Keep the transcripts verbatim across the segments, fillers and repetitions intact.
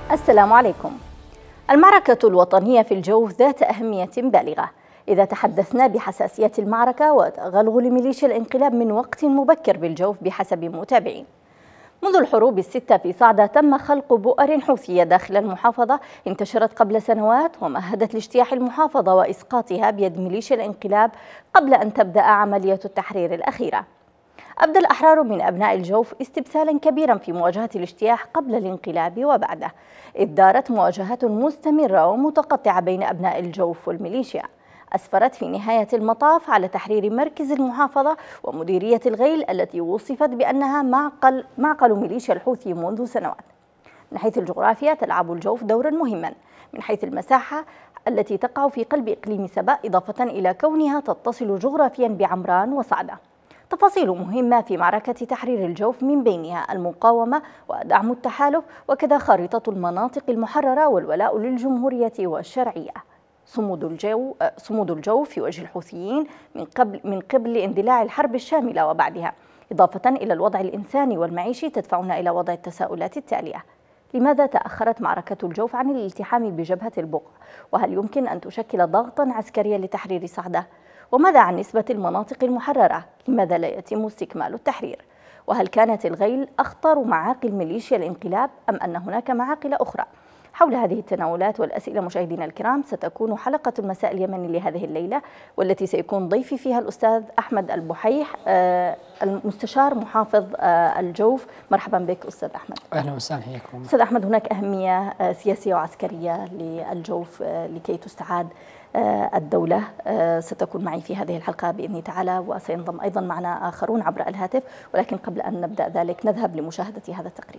السلام عليكم. المعركة الوطنية في الجوف ذات أهمية بالغة. إذا تحدثنا بحساسية المعركة وتغلغل ميليشيا الانقلاب من وقت مبكر بالجوف بحسب متابعين. منذ الحروب الستة في صعدة تم خلق بؤر حوثية داخل المحافظة انتشرت قبل سنوات ومهدت لاجتياح المحافظة وإسقاطها بيد ميليشيا الانقلاب قبل أن تبدأ عملية التحرير الأخيرة. أبدى الأحرار من أبناء الجوف استبسالا كبيرا في مواجهة الاجتياح قبل الانقلاب وبعده، إذ دارت مواجهات مستمرة ومتقطعة بين أبناء الجوف والميليشيا أسفرت في نهاية المطاف على تحرير مركز المحافظة ومديرية الغيل التي وصفت بأنها معقل, معقل ميليشيا الحوثي منذ سنوات. من حيث الجغرافيا تلعب الجوف دورا مهما من حيث المساحة التي تقع في قلب إقليم سبأ، إضافة إلى كونها تتصل جغرافيا بعمران وصعدة. تفاصيل مهمة في معركة تحرير الجوف من بينها المقاومة ودعم التحالف، وكذا خارطة المناطق المحررة والولاء للجمهورية والشرعية. صمود الجو صمود الجوف في وجه الحوثيين من قبل من قبل اندلاع الحرب الشاملة وبعدها، إضافة إلى الوضع الإنساني والمعيشي، تدفعنا إلى وضع التساؤلات التالية: لماذا تأخرت معركة الجوف عن الالتحام بجبهة البقع؟ وهل يمكن أن تشكل ضغطا عسكريا لتحرير صعدة؟ وماذا عن نسبة المناطق المحررة؟ لماذا لا يتم استكمال التحرير؟ وهل كانت الغيل أخطر معاقل ميليشيا الانقلاب أم أن هناك معاقل أخرى؟ حول هذه التناولات والأسئلة مشاهدينا الكرام ستكون حلقة المساء اليمني لهذه الليلة، والتي سيكون ضيفي فيها الأستاذ أحمد البحيح المستشار محافظ الجوف. مرحبا بك أستاذ أحمد. أهلا وسهلا، حياكم. أستاذ أحمد، هناك أهمية سياسية وعسكرية للجوف لكي تستعاد الدولة. ستكون معي في هذه الحلقة بإذن تعالى، وسينضم أيضا معنا آخرون عبر الهاتف، ولكن قبل أن نبدأ ذلك نذهب لمشاهدة هذا التقرير.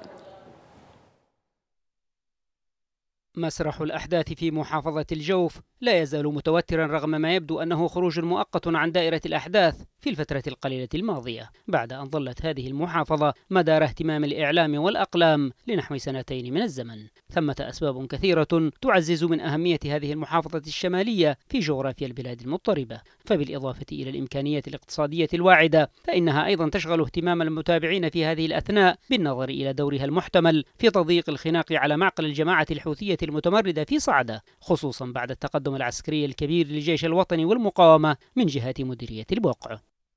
مسرح الأحداث في محافظة الجوف لا يزال متوترا رغم ما يبدو أنه خروج مؤقت عن دائرة الأحداث في الفترة القليلة الماضية، بعد أن ظلت هذه المحافظة مدار اهتمام الإعلام والأقلام لنحو سنتين من الزمن. ثمة أسباب كثيرة تعزز من أهمية هذه المحافظة الشمالية في جغرافيا البلاد المضطربة، فبالإضافة إلى الإمكانية الاقتصادية الواعدة فإنها أيضا تشغل اهتمام المتابعين في هذه الأثناء بالنظر إلى دورها المحتمل في تضييق الخناق على معقل الجماعة الحوثية المتمردة في صعدة، خصوصا بعد التقدم العسكري الكبير للجيش الوطني والمقاومة من جهة مديرية البقع.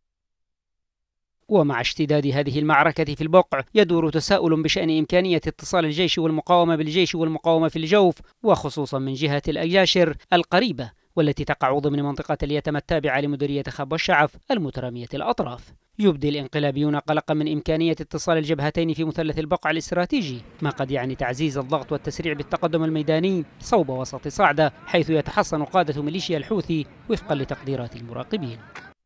ومع اشتداد هذه المعركة في البقع يدور تساؤل بشأن إمكانية اتصال الجيش والمقاومة بالجيش والمقاومة في الجوف، وخصوصا من جهة الأياشر القريبة والتي تقع ضمن منطقة اليتم التابعة لمديرية خب والشعف المترامية الأطراف. يبدي الانقلابيون قلقا من إمكانية اتصال الجبهتين في مثلث البقع الاستراتيجي، ما قد يعني تعزيز الضغط والتسريع بالتقدم الميداني صوب وسط صعدة، حيث يتحصن قادة ميليشيا الحوثي وفقا لتقديرات المراقبين.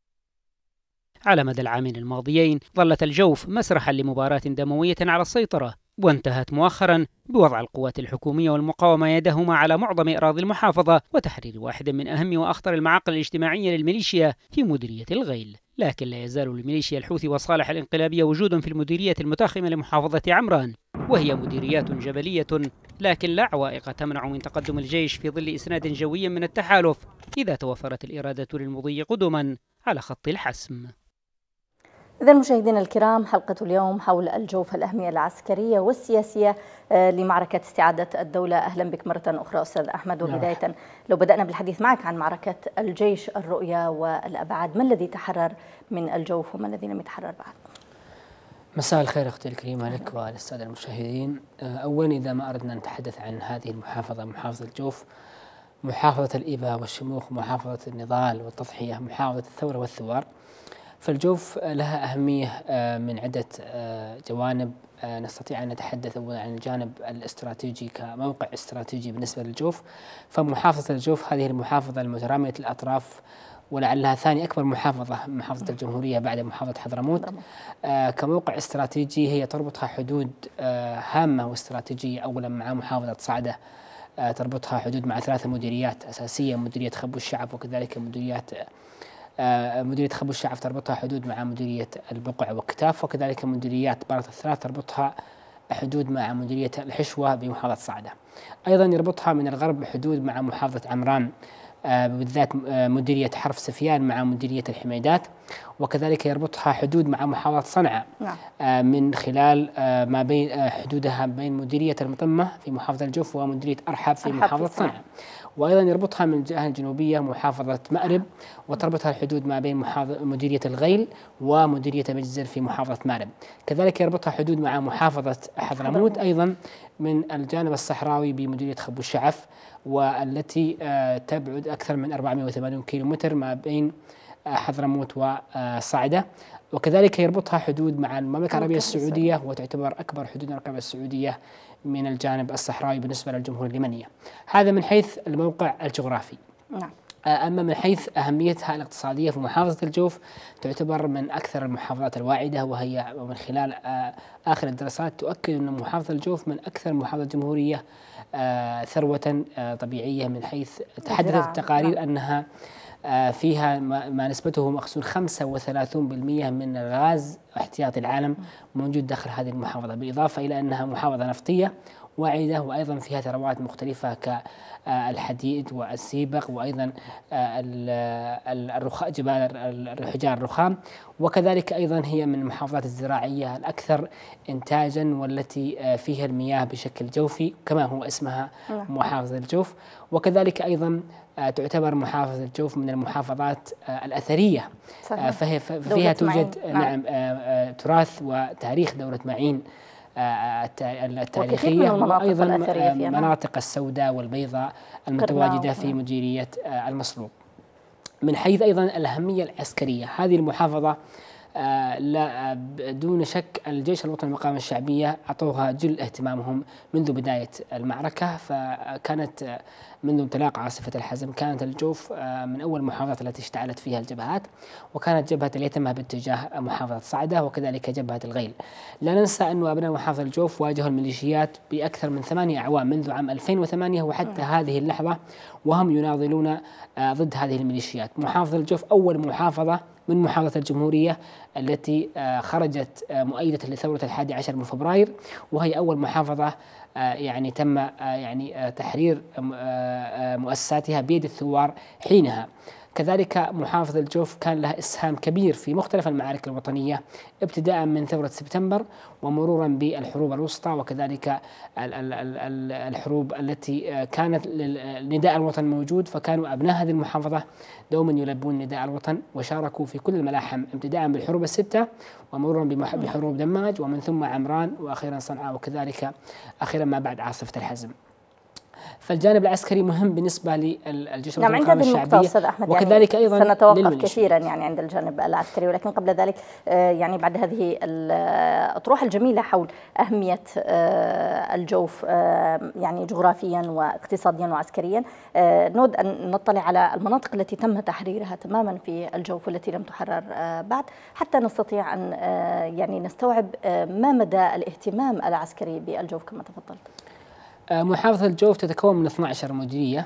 على مدى العامين الماضيين ظلت الجوف مسرحا لمباراة دموية على السيطرة، وانتهت مؤخرا بوضع القوات الحكومية والمقاومة يدهما على معظم أراضي المحافظة وتحرير واحد من أهم وأخطر المعاقل الاجتماعية للميليشيا في مديرية الغيل. لكن لا يزال للميليشيا الحوثي وصالح الانقلابية وجود في المديرية المتاخمة لمحافظة عمران، وهي مديريات جبلية، لكن لا عوائق تمنع من تقدم الجيش في ظل إسناد جوي من التحالف إذا توفرت الإرادة للمضي قدما على خط الحسم. إذا مشاهدينا الكرام، حلقة اليوم حول الجوف، الأهمية العسكرية والسياسية لمعركة استعادة الدولة. أهلا بك مرة أخرى أستاذ أحمد. وبداية لو بدأنا بالحديث معك عن معركة الجيش، الرؤية والأبعاد، ما الذي تحرر من الجوف وما الذي لم يتحرر بعد؟ مساء الخير أختي الكريمة لك وللسادة المشاهدين. أولا، إذا ما أردنا أن نتحدث عن هذه المحافظة، محافظة الجوف، محافظة الإبة والشموخ، محافظة النضال والتضحية، محافظة الثورة والثوار، فالجوف لها أهمية من عدة جوانب. نستطيع أن نتحدث عن الجانب الاستراتيجي كموقع استراتيجي بالنسبة للجوف، فمحافظة الجوف هذه المحافظة المترامية الأطراف ولعلها ثاني أكبر محافظة محافظة الجمهورية بعد محافظة حضرموت. كموقع استراتيجي هي تربطها حدود هامة واستراتيجية، أولا مع محافظة صعدة، تربطها حدود مع ثلاثة مديريات أساسية، مديرية خب الشعب وكذلك مديريات مديرية خب الشعف تربطها حدود مع مديرية البقع والكتاف، وكذلك مديريات بارة الثلاث تربطها حدود مع مديرية الحشوة بمحافظة صعدة. أيضا يربطها من الغرب حدود مع محافظة عمران، بالذات مديرية حرف سفيان مع مديرية الحميدات، وكذلك يربطها حدود مع محافظة صنعاء نعم. من خلال ما بين حدودها بين مديرية المطمة في محافظة الجوف ومديرية أرحب في أرحب محافظة في صنعاء. صنعاء. وأيضا يربطها من الجهة الجنوبية محافظة مأرب، وتربطها الحدود ما بين مديرية الغيل ومديرية مجزر في محافظة مأرب. كذلك يربطها حدود مع محافظة حضرموت أيضا من الجانب الصحراوي بمديرية خبو الشعف، والتي تبعد أكثر من أربعمائة وثمانين كيلومتر ما بين حضرموت وصعدة. وكذلك يربطها حدود مع المملكة العربية السعودية، وتعتبر أكبر حدود المملكة العربية السعودية من الجانب الصحراوي بالنسبة للجمهورية اليمنية. هذا من حيث الموقع الجغرافي. نعم. أما من حيث أهميتها الاقتصادية، في محافظة الجوف تعتبر من أكثر المحافظات الواعدة، وهي من خلال آخر الدراسات تؤكد أن محافظة الجوف من أكثر المحافظات الجمهورية ثروة طبيعية، من حيث تحدثت التقارير أنها فيها ما نسبته مخزون خمسة وثلاثين بالمئة من الغاز احتياطي العالم موجود داخل هذه المحافظة، بالإضافة إلى أنها محافظة نفطية واعدة، وأيضا فيها ثروات مختلفة كالحديد والسيبق، وأيضا الرخاء، جبال الحجار الرخام. وكذلك أيضا هي من المحافظات الزراعية الأكثر إنتاجا، والتي فيها المياه بشكل جوفي كما هو اسمها محافظة الجوف. وكذلك أيضا تعتبر محافظة الجوف من المحافظات الأثرية، فهي فيها توجد نعم تراث وتاريخ دولة معين التاريخية، وأيضا مناطق السوداء والبيضاء المتواجدة في مديرية المصلوب. من حيث أيضا الأهمية العسكرية، هذه المحافظة لا دون شك الجيش الوطني للمقاومة الشعبية أعطوها جل اهتمامهم منذ بداية المعركة، فكانت منذ انطلاق عاصفة الحزم كانت الجوف من أول المحافظات التي اشتعلت فيها الجبهات، وكانت جبهة اليتمة باتجاه محافظة صعدة، وكذلك جبهة الغيل. لا ننسى أن أبناء محافظة الجوف واجهوا الميليشيات بأكثر من ثمانية أعوام منذ عام ألفين وثمانية وحتى هذه اللحظة وهم يناضلون ضد هذه الميليشيات. محافظة الجوف أول محافظة من محافظة الجمهورية التي خرجت مؤيدة لثورة الحادي عشر من فبراير، وهي أول محافظة يعني تم يعني تحرير مؤسساتها بيد الثوار حينها. كذلك محافظة الجوف كان لها إسهام كبير في مختلف المعارك الوطنية، ابتداء من ثورة سبتمبر ومرورا بالحروب الوسطى، وكذلك الحروب التي كانت نداء الوطن موجود، فكانوا أبناء هذه المحافظة دوما يلبون نداء الوطن، وشاركوا في كل الملاحم ابتداء بالحروب الستة ومرورا بحروب دماج، ومن ثم عمران، وأخيرا صنعاء، وكذلك أخيرا ما بعد عاصفة الحزم. فالجانب العسكري مهم بالنسبة للجيش الوطني للمقاومة الشعبية، وكذلك يعني أيضا سنتوقف كثيرا يعني عند الجانب العسكري، ولكن قبل ذلك يعني بعد هذه الأطروحة الجميلة حول أهمية الجوف يعني جغرافيا واقتصاديا وعسكريا، نود أن نطلع على المناطق التي تم تحريرها تماما في الجوف والتي لم تحرر بعد، حتى نستطيع أن يعني نستوعب ما مدى الاهتمام العسكري بالجوف كما تفضلت. محافظة الجوف تتكون من اثنتي عشرة مديرية،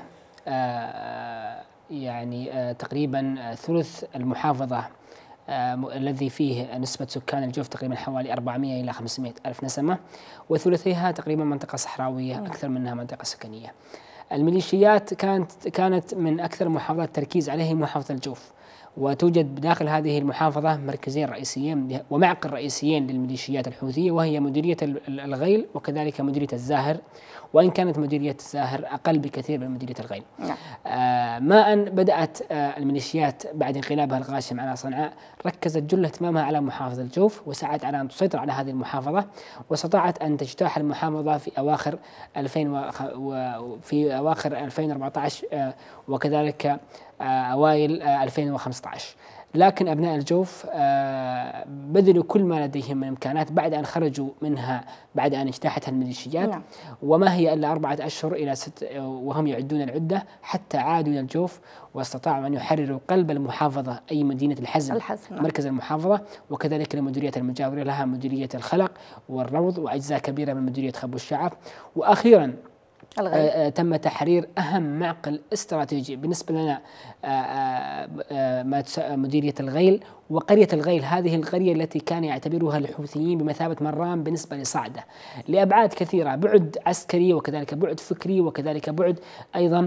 يعني تقريبا ثلث المحافظة الذي فيه نسبة سكان الجوف تقريبا حوالي أربعمائة إلى خمسمائة ألف نسمة، وثلثيها تقريبا منطقة صحراوية أكثر منها منطقة سكنية. الميليشيات كانت كانت من أكثر المحافظات تركيز عليه محافظة الجوف، وتوجد بداخل هذه المحافظة مركزين رئيسيين ومعقل رئيسيين للميليشيات الحوثية، وهي مديرية الغيل وكذلك مديرية الزاهر، وإن كانت مديرية الزاهر أقل بكثير من مديرية الغيل. نعم. آه ما أن بدأت آه الميليشيات بعد انقلابها الغاشم على صنعاء ركزت جل اهتمامها على محافظة الجوف، وسعت على أن تسيطر على هذه المحافظة، واستطاعت أن تجتاح المحافظة في أواخر ألفين وفي أواخر ألفين وأربعة عشر آه وكذلك آه أوائل آه ألفين وخمسة عشر. لكن أبناء الجوف بذلوا كل ما لديهم من إمكانات بعد أن خرجوا منها بعد أن اجتاحتها الميليشيات. نعم. وما هي إلا أربعة أشهر إلى ست وهم يعدون العدة حتى عادوا إلى الجوف، واستطاعوا أن يحرروا قلب المحافظة أي مدينة الحزم, الحزم. مركز المحافظة، وكذلك المديرية المجاورة لها مديرية الخلق والروض وأجزاء كبيرة من مديرية خبو الشعف. وأخيرا آه تم تحرير أهم معقل استراتيجي بالنسبة لنا آه آه مديرية الغيل، وقرية الغيل، هذه القرية التي كان يعتبرها الحوثيين بمثابة مرام بالنسبة لصعدة لأبعاد كثيرة، بعد عسكري وكذلك بعد فكري وكذلك بعد أيضا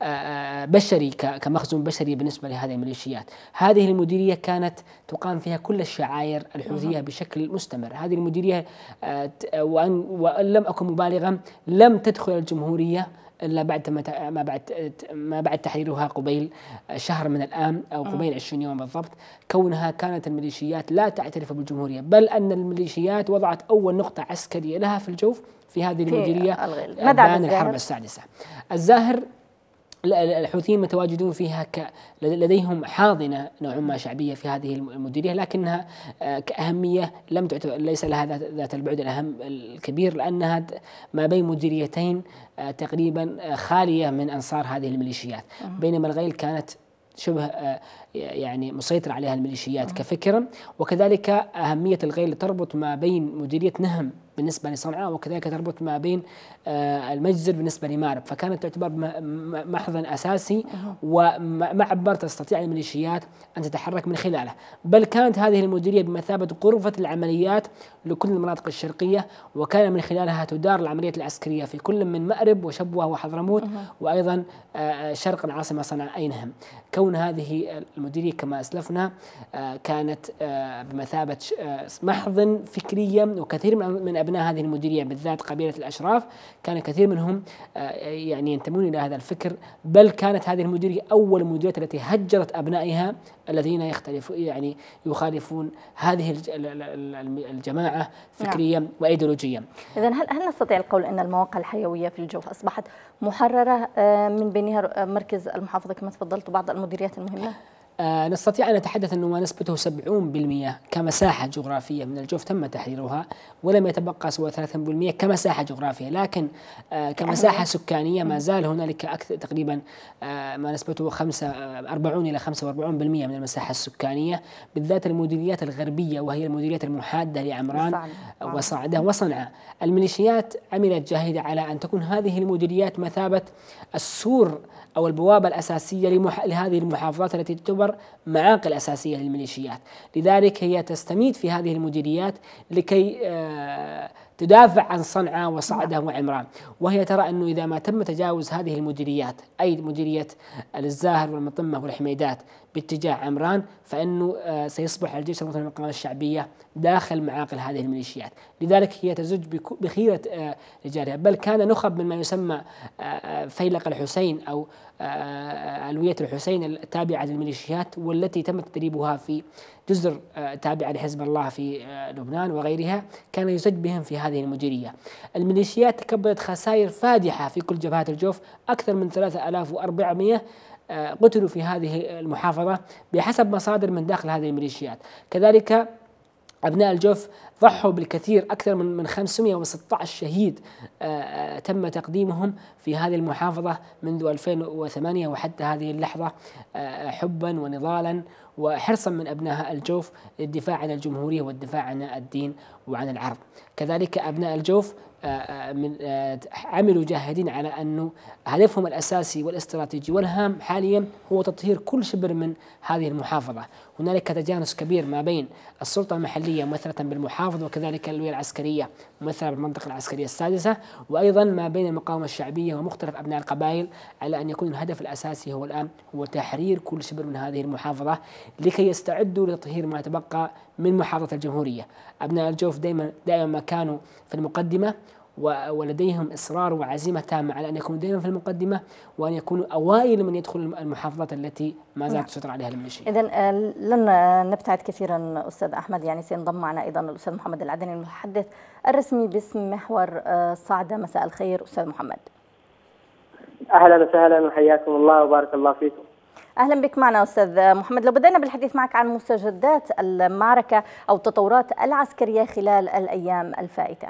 بشري كمخزون بشري بالنسبة لهذه الميليشيات. هذه المديرية كانت تقام فيها كل الشعائر الحوثية بشكل مستمر. هذه المديرية وأن, وأن لم أكن مبالغا لم تدخل الجمهورية إلا بعد ما بعد ما بعد تحريرها قبيل شهر من الآن أو قبيل عشرين يوم بالضبط، كونها كانت الميليشيات لا تعترف بالجمهورية، بل أن الميليشيات وضعت أول نقطة عسكرية لها في الجوف في هذه المديرية بان الحرب السادسة. الزاهر الحوثيين متواجدون فيها ك لديهم حاضنة نوعا ما شعبية في هذه المديرية، لكنها كأهمية لم تعتبر، ليس لها ذات البعد الأهم الكبير، لأنها ما بين مديريتين تقريبا خالية من أنصار هذه الميليشيات، بينما الغيل كانت شبه يعني مسيطر عليها الميليشيات كفكرة. وكذلك أهمية الغيل تربط ما بين مديرية نهم بالنسبة لصنعاء، وكذلك تربط ما بين المجزر بالنسبة لمارب، فكانت تعتبر محضن أساسي ومعبر تستطيع الميليشيات أن تتحرك من خلاله. بل كانت هذه المديرية بمثابة غرفة العمليات لكل المناطق الشرقية، وكان من خلالها تدار العمليات العسكرية في كل من مأرب وشبوة وحضرموت وأيضا شرق العاصمة صنعاء أي نهم. كون هذه المديرية كما أسلفنا كانت بمثابة محضن فكريا، وكثير من أبناء هذه المديرية بالذات قبيلة الأشراف كان كثير منهم يعني ينتمون إلى هذا الفكر. بل كانت هذه المديرية أول المديريات التي هجرت أبنائها الذين يختلفون يعني يخالفون هذه الجماعة فكريا وأيديولوجيا. إذن هل هل نستطيع القول أن المواقع الحيوية في الجوف أصبحت محررة من بينها مركز المحافظة كما تفضلت وبعض المديريات المهمة؟ آه نستطيع أن نتحدث أنه ما نسبته سبعين بالمئة كمساحة جغرافية من الجوف تم تحريرها، ولم يتبقى سوى ثلاثين بالمئة كمساحة جغرافية، لكن آه كمساحة سكانية ما زال هنالك أكثر تقريبا آه ما نسبته خمسة أربعين إلى خمسة وأربعين بالمئة من المساحة السكانية، بالذات المديريات الغربية وهي المديريات المحادة لعمران وصعدة وصنعاء. الميليشيات عملت جاهدة على أن تكون هذه المديريات مثابة السور أو البوابة الأساسية لمح... لهذه المحافظات التي تعتبر معاقل أساسية للميليشيات. لذلك هي تستميت في هذه المديريات لكي آه تدافع عن صنعاء وصعدة وعمران، وهي ترى أنه إذا ما تم تجاوز هذه المديريات أي مديرية الزاهر والمطمة والحميدات باتجاه عمران، فإنه آه سيصبح الجيش الوطني للمقاومة الشعبية داخل معاقل هذه الميليشيات. لذلك هي تزج بخيرة آه رجالها. بل كان نخب من ما يسمى آه فيلق الحسين أو ألوية الحسين التابعة للميليشيات، والتي تم تدريبها في جزر تابعة لحزب الله في لبنان وغيرها، كان يسج بهم في هذه المديرية. الميليشيات تكبدت خسائر فادحة في كل جبهات الجوف، أكثر من ثلاثة آلاف وأربعمئة قتلوا في هذه المحافظة بحسب مصادر من داخل هذه الميليشيات. كذلك أبناء الجوف ضحوا بالكثير، أكثر من من خمسمئة وستة عشر شهيد آه تم تقديمهم في هذه المحافظة منذ ألفين وثمانية وحتى هذه اللحظة، آه حبا ونضالا وحرصا من أبناء الجوف للدفاع عن الجمهورية والدفاع عن الدين وعن العرض. كذلك أبناء الجوف آه من آه عملوا جاهدين على أنه هدفهم الأساسي والاستراتيجي والهام حاليا هو تطهير كل شبر من هذه المحافظة. هنالك تجانس كبير ما بين السلطة المحلية ممثلة بالمحافظ، وكذلك الألوية العسكرية ممثلة بالمنطقة العسكرية السادسة، وأيضا ما بين المقاومة الشعبية ومختلف أبناء القبائل، على أن يكون الهدف الأساسي هو الآن هو تحرير كل شبر من هذه المحافظة لكي يستعدوا لتطهير ما تبقى من محافظة الجمهورية. أبناء الجوف دائما دائما ما كانوا في المقدمة، ولديهم إصرار وعزيمة تامة على أن يكونوا دائما في المقدمة، وأن يكونوا أوائل من يدخل المحافظات التي ما زالت تسيطر عليها الميليشيا. إذن لن نبتعد كثيرا أستاذ أحمد، يعني سينضم معنا أيضا الأستاذ محمد العدني المتحدث الرسمي باسم محور صعدة. مساء الخير أستاذ محمد. أهلا وسهلا وحياكم الله وبارك الله فيكم. أهلا بك معنا أستاذ محمد. لو بدأنا بالحديث معك عن مستجدات المعركة أو التطورات العسكرية خلال الأيام الفائتة.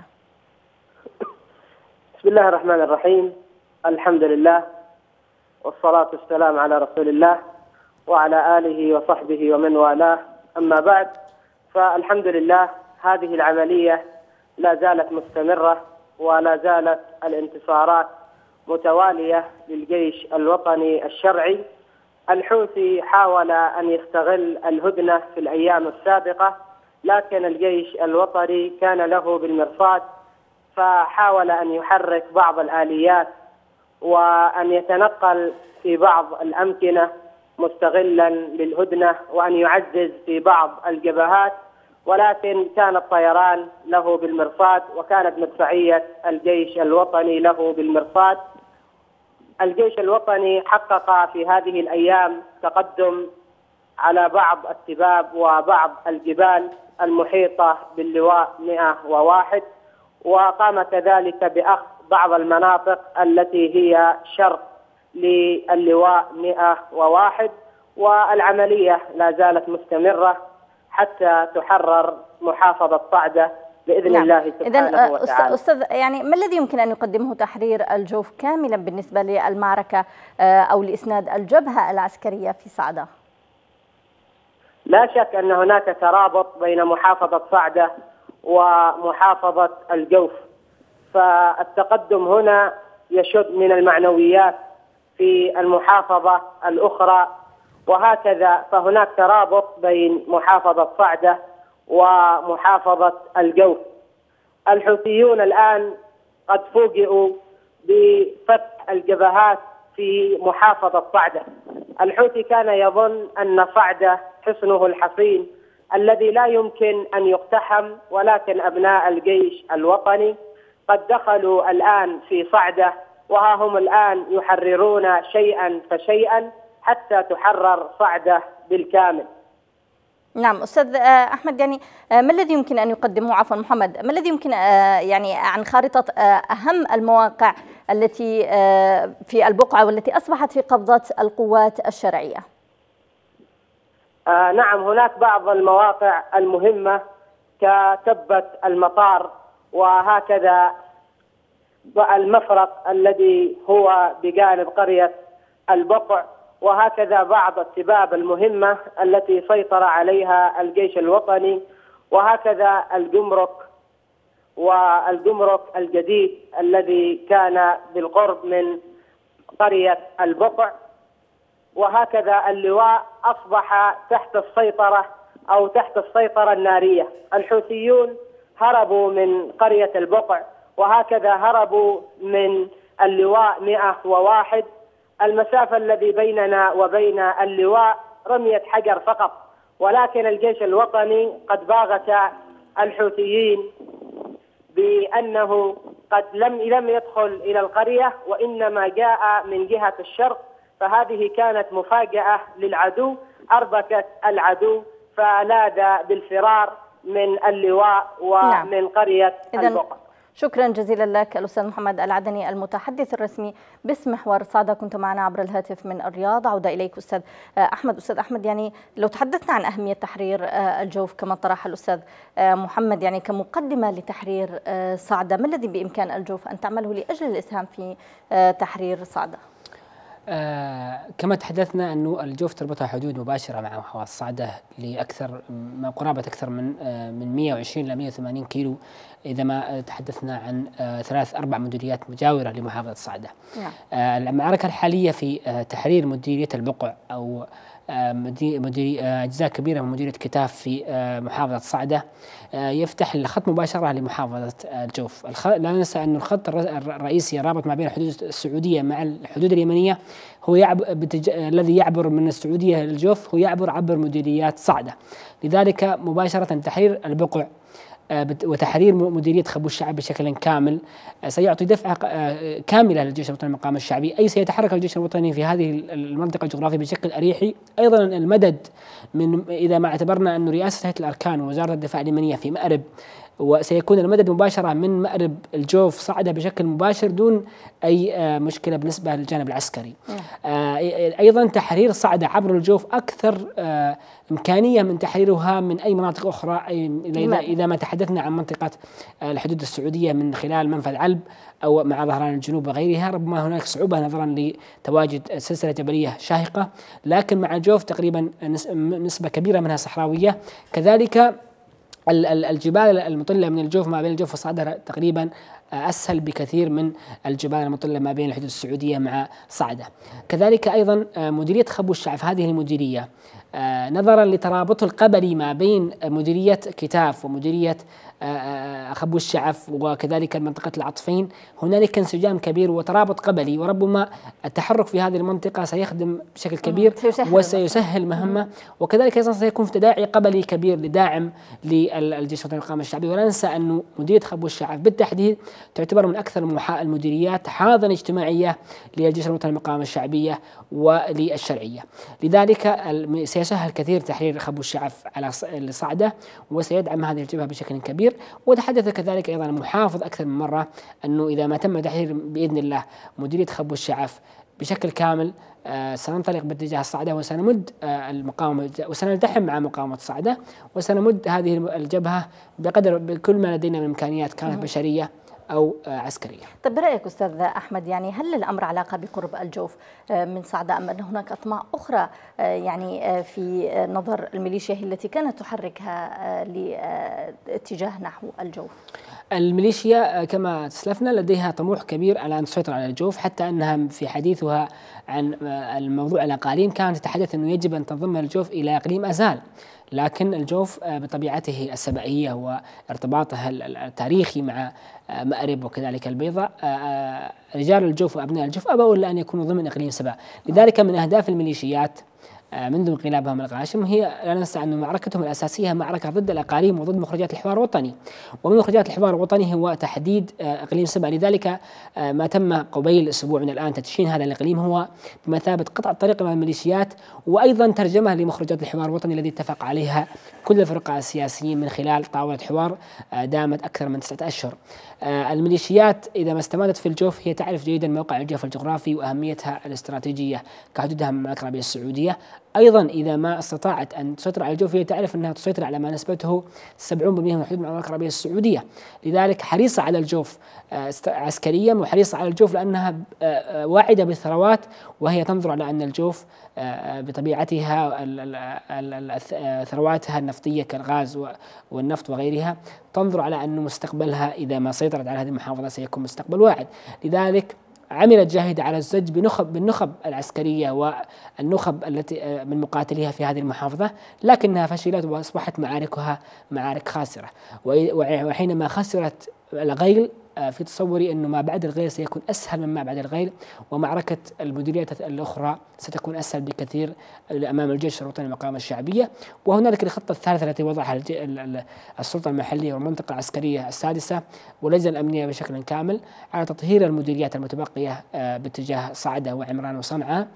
بسم الله الرحمن الرحيم، الحمد لله والصلاة والسلام على رسول الله وعلى آله وصحبه ومن والاه، أما بعد، فالحمد لله هذه العملية لا زالت مستمرة، ولا زالت الانتصارات متوالية للجيش الوطني الشرعي الحوثي حاول أن يستغل الهدنة في الأيام السابقة، لكن الجيش الوطني كان له بالمرصاد، فحاول أن يحرك بعض الآليات وأن يتنقل في بعض الأمكنة مستغلا للهدنة، وأن يعزز في بعض الجبهات، ولكن كان الطيران له بالمرصاد وكانت مدفعية الجيش الوطني له بالمرصاد. الجيش الوطني حقق في هذه الأيام تقدم على بعض السباب وبعض الجبال المحيطة باللواء مئة وواحد، وقام كذلك بأخذ بعض المناطق التي هي شرق للواء مئة وواحد، والعملية لا زالت مستمرة حتى تحرر محافظة صعدة بإذن نعم. الله سبحانه إذن وتعالى. أستاذ، يعني ما الذي يمكن أن يقدمه تحرير الجوف كاملا بالنسبة للمعركة أو لإسناد الجبهة العسكرية في صعدة؟ لا شك أن هناك ترابط بين محافظة صعدة ومحافظة الجوف، فالتقدم هنا يشد من المعنويات في المحافظة الأخرى، وهكذا فهناك ترابط بين محافظة صعدة ومحافظة الجوف. الحوثيون الآن قد فوجئوا بفتح الجبهات في محافظة صعدة. الحوثي كان يظن أن صعدة حصنه الحصين الذي لا يمكن أن يقتحم، ولكن أبناء الجيش الوطني قد دخلوا الآن في صعدة، وها هم الآن يحررون شيئا فشيئا حتى تحرر صعدة بالكامل. نعم أستاذ أحمد، يعني ما الذي يمكن أن يقدمه عفوا محمد ما الذي يمكن يعني عن خارطة أهم المواقع التي في البقعة والتي أصبحت في قبضة القوات الشرعية؟ آه نعم، هناك بعض المواقع المهمة كتبة المطار، وهكذا المفرق الذي هو بجانب قرية البقع، وهكذا بعض السباب المهمة التي سيطر عليها الجيش الوطني، وهكذا الجمرك والجمرك الجديد الذي كان بالقرب من قرية البقع، وهكذا اللواء أصبح تحت السيطرة أو تحت السيطرة النارية. الحوثيون هربوا من قرية البقع، وهكذا هربوا من اللواء مئة وواحد. المسافة الذي بيننا وبين اللواء رمية حجر فقط، ولكن الجيش الوطني قد باغت الحوثيين بأنه قد لم لم يدخل إلى القرية، وإنما جاء من جهة الشرق، فهذه كانت مفاجأة للعدو، أربكت العدو فلاذ بالفرار من اللواء ومن نعم. قرية البقع. شكرا جزيلا لك الأستاذ محمد العدني المتحدث الرسمي باسم محور صعدة، كنت معنا عبر الهاتف من الرياض. عودة إليك أستاذ أحمد. أستاذ أحمد، يعني لو تحدثنا عن أهمية تحرير الجوف كما طرح الأستاذ محمد، يعني كمقدمة لتحرير صعدة، ما الذي بإمكان الجوف أن تعمله لأجل الإسهام في تحرير صعدة؟ آه كما تحدثنا أنه الجوف تربطها حدود مباشرة مع محافظة صعدة لأكثر ما قرابة أكثر من آه من مئة وعشرين إلى مئة وثمانين كيلو، إذا ما تحدثنا عن آه ثلاث أربع مديريات مجاورة لمحافظة صعدة. آه المعركة الحالية في آه تحرير مديرية البقع أو مديري أجزاء كبيرة من مديرية كتاف في محافظة صعدة يفتح الخط مباشرة لمحافظة الجوف. لا ننسى أن الخط الرئيسي الرابط ما بين الحدود السعودية مع الحدود اليمنية هو يعبر بتج... الذي يعبر من السعودية للجوف هو يعبر عبر مديريات صعدة، لذلك مباشرة تحرير البقع وتحرير مديرية خبو الشعب بشكل كامل سيعطي دفعة كاملة للجيش الوطني المقام الشعبي، أي سيتحرك الجيش الوطني في هذه المنطقة الجغرافية بشكل أريحي. أيضا المدد من إذا ما اعتبرنا أن رئاسة هيئة الأركان ووزارة الدفاع اليمنية في مأرب، وسيكون المدد مباشرة من مأرب الجوف صعدة بشكل مباشر دون أي مشكلة بالنسبة للجانب العسكري. أيضا تحرير صعدة عبر الجوف أكثر إمكانية من تحريرها من أي مناطق أخرى، إذا, إذا ما تحدثنا عن منطقة الحدود السعودية من خلال منفذ علب أو مع ظهران الجنوب وغيرها، ربما هناك صعوبة نظرا لتواجد سلسلة جبلية شاهقة، لكن مع الجوف تقريبا نسبة كبيرة منها صحراوية. كذلك الجبال المطلة من الجوف ما بين الجوف وصعدة تقريبا أسهل بكثير من الجبال المطلة ما بين الحدود السعودية مع صعدة. كذلك أيضا مديرية خبو الشعف، هذه المديرية نظرا لترابط القبلي ما بين مديرية كتاف ومديرية خبو الشعف وكذلك منطقة العطفين، هنالك انسجام كبير وترابط قبلي، وربما التحرك في هذه المنطقة سيخدم بشكل كبير وسيسهل مهمة، وكذلك أيضا سيكون في تداعي قبلي كبير لداعم للجيش الوطني للمقاومة الشعبية. ولا ننسى أن مديرية خبو الشعف بالتحديد تعتبر من أكثر المديريات حاضنة اجتماعية للجيش الوطني للمقاومة الشعبية وللشرعية، لذلك سيسهل كثير تحرير خبو الشعف على الصعدة وسيدعم هذه الجبهة بشكل كبير. وتحدث كذلك أيضا المحافظ أكثر من مرة أنه إذا ما تم تحرير بإذن الله مديرية خبو الشعف بشكل كامل آه سننطلق باتجاه الصعدة وسنمد آه المقاومة وسنلتحم مع مقاومة الصعدة وسنمد هذه الجبهة بقدر بكل ما لدينا من إمكانيات كانت بشرية أو عسكرية. طيب برأيك أستاذ أحمد، يعني هل الأمر علاقة بقرب الجوف من صعدة أم أن هناك أطماع أخرى يعني في نظر الميليشيا التي كانت تحركها لاتجاه نحو الجوف؟ الميليشيا كما تسلفنا لديها طموح كبير على أن تسيطر على الجوف، حتى أنها في حديثها عن الموضوع الأقاليم كانت تتحدث أنه يجب أن تنضم الجوف إلى إقليم أزال، لكن الجوف بطبيعته السبائية وارتباطها التاريخي مع مأرب وكذلك البيضاء، رجال الجوف وأبناء الجوف أبوا إلا أن يكونوا ضمن إقليم سبأ. لذلك من أهداف الميليشيات منذ انقلابهم الغاشم هي لا ننسى أن معركتهم الأساسية معركة ضد الأقاليم وضد مخرجات الحوار الوطني، ومن مخرجات الحوار الوطني هو تحديد إقليم سبأ. لذلك ما تم قبيل أسبوع من الآن تدشين هذا الإقليم هو بمثابة قطع الطريق مع الميليشيات، وأيضا ترجمة لمخرجات الحوار الوطني الذي اتفق عليها كل الفرقاء السياسيين من خلال طاولة حوار دامت أكثر من تسعة أشهر. الميليشيات إذا ما استمدت في الجوف هي تعرف جيدا موقع الجوف الجغرافي وأهميتها الاستراتيجية كحدودها مع المملكة العربية السعودية. أيضا إذا ما استطاعت أن تسيطر على الجوف هي تعرف أنها تسيطر على ما نسبته سبعين بالمئة من حدود المملكة العربية السعودية، لذلك حريصة على الجوف عسكريا وحريصة على الجوف لأنها واعدة بالثروات، وهي تنظر على أن الجوف بطبيعتها ثرواتها النفطية كالغاز والنفط وغيرها تنظر على أن مستقبلها إذا ما سيطرت على هذه المحافظة سيكون مستقبل واعد. لذلك عملت جاهدة على الزج بنخب بالنخب العسكرية والنخب التي من مقاتليها في هذه المحافظة، لكنها فشلت وأصبحت معاركها معارك خاسرة. وحينما خسرت الغيل في تصوري أنه ما بعد الغيل سيكون أسهل من ما بعد الغيل، ومعركة المديريات الأخرى ستكون أسهل بكثير أمام الجيش الوطني للمقاومة الشعبية. وهنالك الخطة الثالثة التي وضعها السلطة المحلية والمنطقة العسكرية السادسة واللجنة الأمنية بشكل كامل على تطهير المديريات المتبقية باتجاه صعدة وعمران وصنعاء،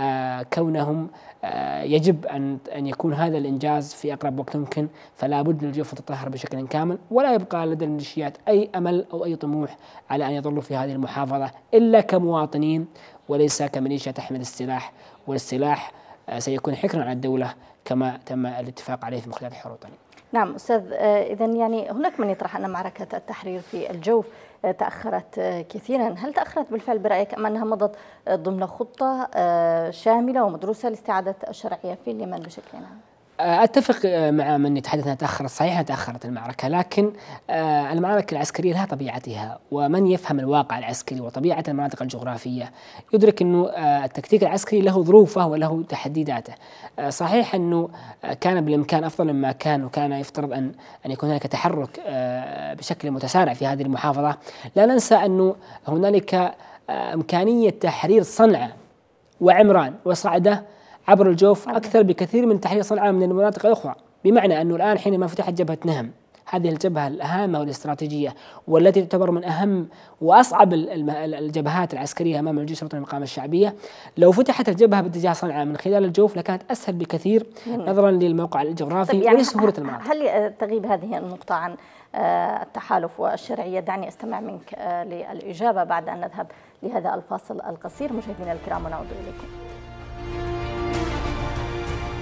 كونهم يجب أن أن يكون هذا الإنجاز في أقرب وقت ممكن، فلا بد للجوف أن تطهر بشكل كامل، ولا يبقى لدى الميليشيات أي أمل أو أي طموح على أن يظلوا في هذه المحافظة إلا كمواطنين وليس كميليشيا تحمل السلاح، والسلاح سيكون حكرا على الدولة كما تم الاتفاق عليه في مخرجات الحوار الوطني. نعم أستاذ، إذا يعني هناك من يطرح أن معركة التحرير في الجوف تأخرت كثيرا، هل تأخرت بالفعل برأيك أم أنها مضت ضمن خطة شاملة ومدروسة لاستعادة الشرعية في اليمن بشكل عام؟ أتفق مع من يتحدث أنها تأخرت، صحيح تأخرت المعركة، لكن المعارك العسكرية لها طبيعتها، ومن يفهم الواقع العسكري وطبيعة المناطق الجغرافية يدرك أنه التكتيك العسكري له ظروفه وله تحديداته. صحيح أنه كان بالإمكان أفضل مما كان، وكان يفترض أن أن يكون هناك تحرك بشكل متسارع في هذه المحافظة. لا ننسى أنه هنالك إمكانية تحرير صنعاء وعمران وصعدة عبر الجوف أكثر بكثير من تحرير صنعاء من المناطق الأخرى، بمعنى أنه الآن حينما فتحت جبهة نهم، هذه الجبهة الهامة والاستراتيجية والتي تعتبر من أهم وأصعب الجبهات العسكرية أمام الجيش الوطني للمقاومة الشعبية، لو فتحت الجبهة باتجاه صنعاء من خلال الجوف لكانت أسهل بكثير نظرا للموقع الجغرافي طيب يعني ولسهولة المناطق. هل تغيب هذه النقطة عن التحالف والشرعية؟ دعني أستمع منك للإجابة بعد أن نذهب لهذا الفاصل القصير. مشاهدينا الكرام ونعود إليكم.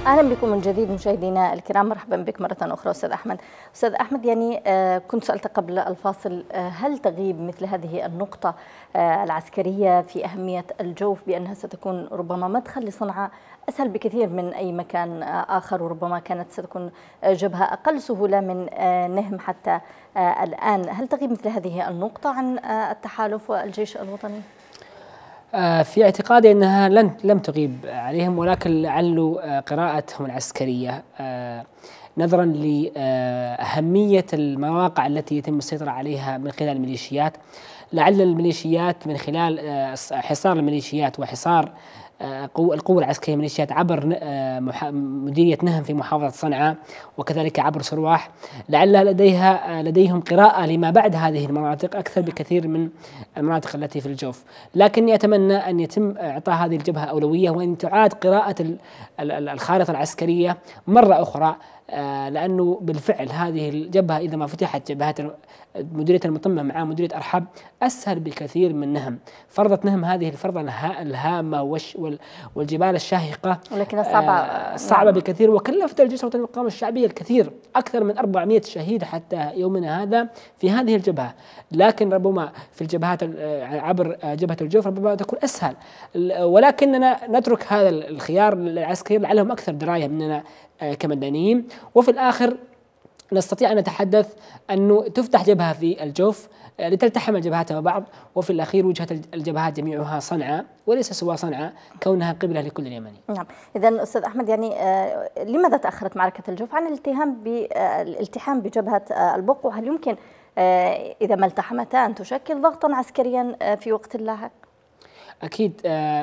أهلا بكم من جديد مشاهدينا الكرام، مرحبا بك مرة أخرى أستاذ أحمد. أستاذ أحمد، يعني كنت سألت قبل الفاصل هل تغيب مثل هذه النقطة العسكرية في أهمية الجوف بأنها ستكون ربما مدخل لصنعاء أسهل بكثير من أي مكان آخر، وربما كانت ستكون جبهة أقل سهولة من نهم حتى الآن، هل تغيب مثل هذه النقطة عن التحالف والجيش الوطني؟ في اعتقادي أنها لن لم تغيب عليهم، ولكن لعل قراءتهم العسكرية نظرا لأهمية المواقع التي يتم السيطرة عليها من خلال الميليشيات، لعل الميليشيات من خلال حصار الميليشيات وحصار القوة العسكرية الميليشيات عبر مديرية نهم في محافظة صنعاء وكذلك عبر سرواح، لعل لديها لديهم قراءة لما بعد هذه المناطق أكثر بكثير من المناطق التي في الجوف. لكني أتمنى أن يتم إعطاء هذه الجبهة أولوية، وأن تعاد قراءة الخارطة العسكرية مرة أخرى، لأنه بالفعل هذه الجبهة إذا ما فتحت جبهات مديرية المطمة مع مديرية أرحب أسهل بكثير من نهم. فرضت نهم هذه الفرضة الهامة والجبال الشاهقة، ولكن صعبة صعبة بكثير، وكلفت الجيش الوطني للمقاومة الشعبية الكثير، أكثر من أربعمائة شهيد حتى يومنا هذا في هذه الجبهة. لكن ربما في الجبهات عبر جبهة الجوف ربما تكون أسهل، ولكننا نترك هذا الخيار للعسكريين لعلهم أكثر دراية مننا كمدنيين. وفي الآخر نستطيع أن نتحدث أنه تفتح جبهة في الجوف لتلتحم الجبهات مع بعض، وفي الأخير وجهة الجبهات جميعها صنعاء وليس سوى صنعاء كونها قبلة لكل اليمني. نعم، إذن أستاذ أحمد، يعني آه لماذا تأخرت معركة الجوف عن الالتهام بالالتحام بجبهة آه البوق، وهل يمكن آه إذا ما التحمتا أن تشكل ضغطا عسكريا آه في وقت لاحق؟ أكيد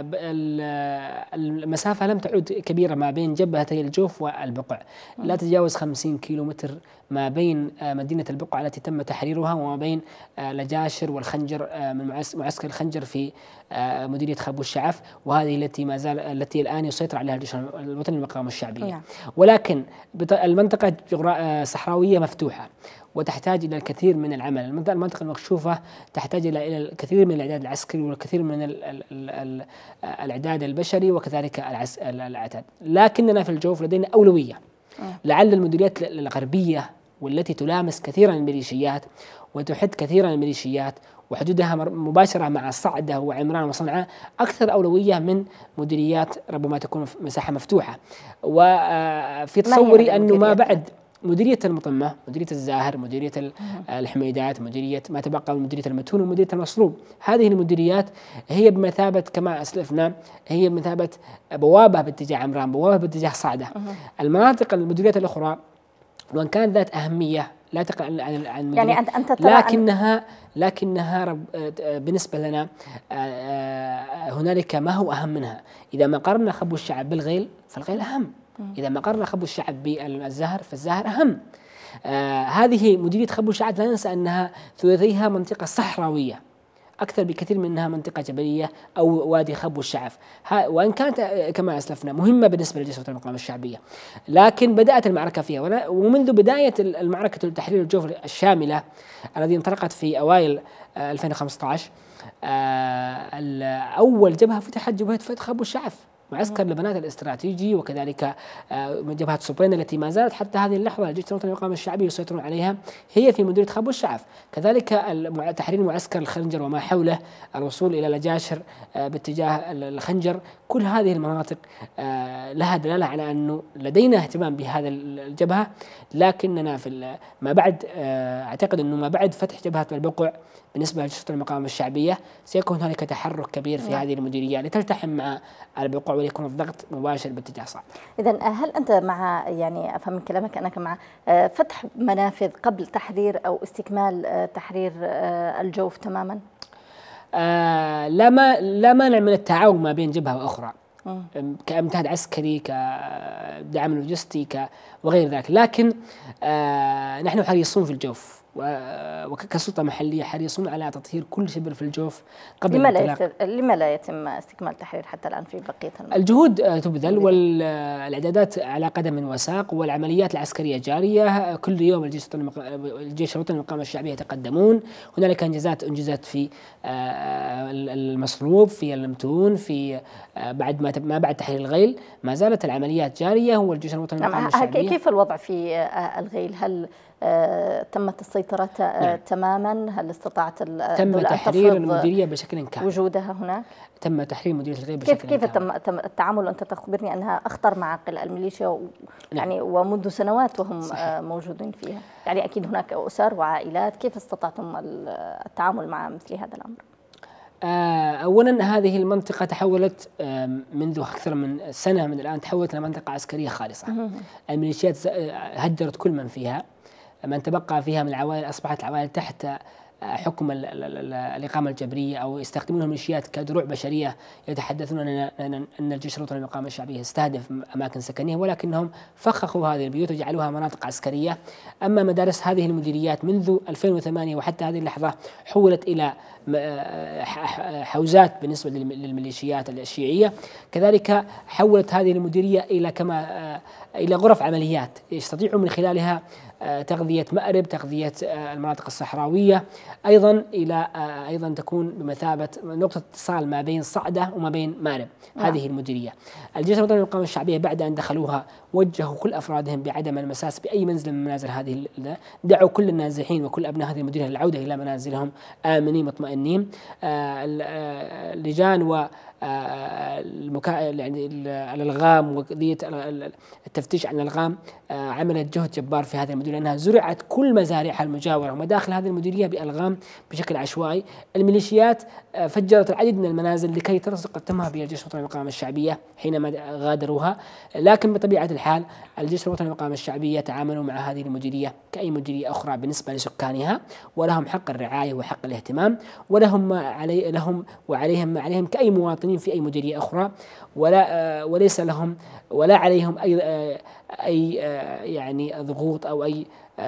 المسافة لم تعد كبيرة ما بين جبهتي الجوف والبقع، لا تتجاوز خمسين كيلو متر ما بين مدينة البقع التي تم تحريرها وما بين لجاشر والخنجر من معسكر الخنجر في مديرية خابو الشعف، وهذه التي ما زال التي الآن يسيطر عليها الجيش الوطني للمقاومة الشعبية. ولكن المنطقة صحراوية مفتوحة وتحتاج إلى الكثير من العمل. المنطقة المكشوفة تحتاج إلى الكثير من الإعداد العسكري والكثير من ال ال ال الإعداد البشري وكذلك الأعداد. لكننا في الجوف لدينا أولوية، لعل المديريات الغربية والتي تلامس كثيرا من الميليشيات وتحد كثيرا من الميليشيات وحدودها مباشرة مع صعدة وعمران وصنعاء أكثر أولوية من مديريات ربما تكون مساحة مفتوحة. وفي تصوري أنه ما بعد مديرية المطمة، مديرية الزاهر، مديرية الحميدات، مديرية ما تبقى من مديرية المتون ومديرية المصروب، هذه المديريات هي بمثابة كما أسلفنا هي بمثابة بوابة باتجاه عمران، بوابة باتجاه صعدة. المناطق المديريات الأخرى وإن كانت ذات أهمية لا تقل عن عن يعني أنت أنت لكنها لكنها بالنسبة لنا هنالك ما هو أهم منها. إذا ما قارنا خبو الشعب بالغيل فالغيل أهم، إذا ما قارنا خبو الشعب بالزاهر فالزاهر أهم. آه هذه مديرية خبو الشعب لا ننسى أنها ثلاثيها منطقة صحراوية أكثر بكثير من أنها منطقة جبلية أو وادي خبو الشعف، وإن كانت كما أسلفنا مهمة بالنسبة لجيش الوطني للمقاومة الشعبية، لكن بدأت المعركة فيها. ومنذ بداية المعركة لتحرير الجوف الشاملة الذي انطلقت في أوائل ألفين وخمسة عشر، آه أول جبهة فتحت جبهة فتح خبو الشعف، معسكر لبنات الاستراتيجي، وكذلك جبهة صبرين التي ما زالت حتى هذه اللحظة الجيش الوطني للمقاومة الشعبية يسيطرون عليها، هي في مديرية خابو الشعف. كذلك تحرير معسكر الخنجر وما حوله، الوصول إلى لجاشر باتجاه الخنجر، كل هذه المناطق لها دلالة على أنه لدينا اهتمام بهذا الجبهة. لكننا في ما بعد أعتقد أنه ما بعد فتح جبهة البقع بالنسبة لجيش الوطني للمقاومة الشعبية سيكون هنالك تحرك كبير في هذه المديرية لتلتحم مع البقع ويكون الضغط مباشر باتجاه صعب. إذن هل أنت مع، يعني أفهم من كلامك أنك مع فتح منافذ قبل تحرير أو استكمال تحرير الجوف تماما؟ آه لا ما لا مانع من التعاون ما بين جبهة وأخرى كامتداد عسكري، كدعم لوجستي، وغير ذلك، لكن آه نحن حريصون في الجوف وكسلطة محلية حريصون على تطهير كل شبر في الجوف قبل لما الانطلاق. لا لما لا يتم استكمال التحرير حتى الآن في بقية المنطقة؟ الجهود تبذل والإعدادات على قدم وساق والعمليات العسكرية جارية كل يوم. الجيش الجيش الوطني للمقاومة الشعبية يتقدمون. هنالك انجازات انجزت في المصلوب، في المتون، في بعد ما ما بعد تحرير الغيل ما زالت العمليات جارية. هو الجيش الوطني للمقاومة الشعبية. كيف الوضع في الغيل؟ هل تمت السيطرة نعم. تماما؟ هل استطاعت تم تحرير المديرية بشكل كامل؟ وجودها هناك؟ تم تحرير مديرية الغيل بشكل كيف كيف كامل. تم التعامل؟ أنت تخبرني أنها أخطر معاقل الميليشيا و... نعم. يعني ومنذ سنوات وهم صحيح. موجودين فيها، يعني أكيد هناك أسر وعائلات. كيف استطعتم التعامل مع مثل هذا الأمر؟ أولا هذه المنطقة تحولت منذ أكثر من سنة من الآن، تحولت إلى منطقة عسكرية خالصة. الميليشيات هجرت كل من فيها، من تبقى فيها من العوائل أصبحت العوائل تحت حكم الإقامة الجبرية أو يستخدمون الميليشيات كدروع بشرية. يتحدثون أن أن الجيش الوطني للمقاومة الشعبية يستهدف أماكن سكنية، ولكنهم فخخوا هذه البيوت وجعلوها مناطق عسكرية. أما مدارس هذه المديريات منذ ألفين وثمانية وحتى هذه اللحظة حولت إلى حوزات بالنسبة للميليشيات الشيعية. كذلك حولت هذه المديرية إلى كما إلى غرف عمليات يستطيعوا من خلالها تغذية مأرب، تغذية المناطق الصحراوية، أيضا إلى أيضا تكون بمثابة نقطة اتصال ما بين صعدة وما بين مأرب. هذه المديرية الجيش الوطني للمقاومة الشعبية بعد أن دخلوها وجهوا كل أفرادهم بعدم المساس بأي منزل من منازل هذه، دعوا كل النازحين وكل أبناء هذه المديرية للعودة إلى منازلهم آمنين مطمئنين. اللجان و المكا... يعني الألغام وقضية التفتيش عن الألغام عملت جهد جبار في هذه المديرية، لأنها زرعت كل مزارعها المجاورة ومداخل هذه المديرية بألغام بشكل عشوائي. الميليشيات فجرت العديد من المنازل لكي ترزق تمها بها الجيش الوطني للمقاومة الشعبية حينما غادروها، لكن بطبيعة الحال الجيش الوطني للمقاومة الشعبية تعاملوا مع هذه المديرية كأي مديرية أخرى بالنسبة لسكانها، ولهم حق الرعاية وحق الاهتمام، ولهم ما علي لهم وعليهم ما عليهم كأي مواطنين في أي مديرية أخرى، ولا وليس لهم ولا عليهم أي أي يعني ضغوط أو أي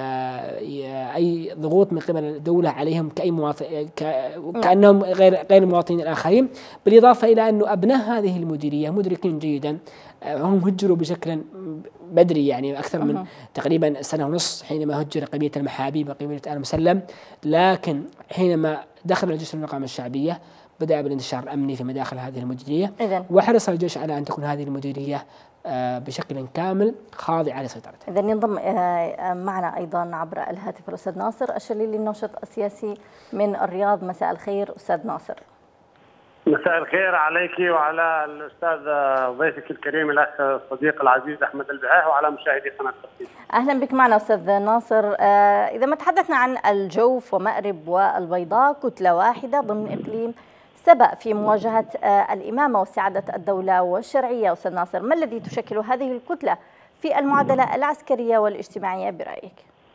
أي ضغوط من قبل الدولة عليهم كأي مواطن كأنهم غير غير المواطنين الآخرين. بالإضافة إلى أنه أبناء هذه المديرية مدركين جيدا، هم هجروا بشكل بدري يعني أكثر من تقريبا سنة ونص حينما هجر قبيلة المحابيب وقبيلة آل مسلم، لكن حينما دخل الجيش المقاومة الشعبية بدأ بالانتشار الأمني في مداخل هذه المديرية، وحرص الجيش على أن تكون هذه المديرية بشكل كامل خاضعة لسيطرته. إذن ينضم معنا أيضا عبر الهاتف الأستاذ ناصر الشليلي الناشط السياسي من الرياض. مساء الخير أستاذ ناصر. مساء الخير عليك وعلى الأستاذ ضيفك الكريم الأخ الصديق العزيز أحمد البهاه وعلى مشاهدي قناة تفصيل. أهلا بك معنا أستاذ ناصر. إذا ما تحدثنا عن الجوف ومأرب والبيضاء كتلة واحدة ضمن إقليم سبق في مواجهة الإمامة واستعادة الدولة والشرعية، أستاذ ناصر ما الذي تشكل هذه الكتلة في المعادلة العسكرية والاجتماعية برأيك؟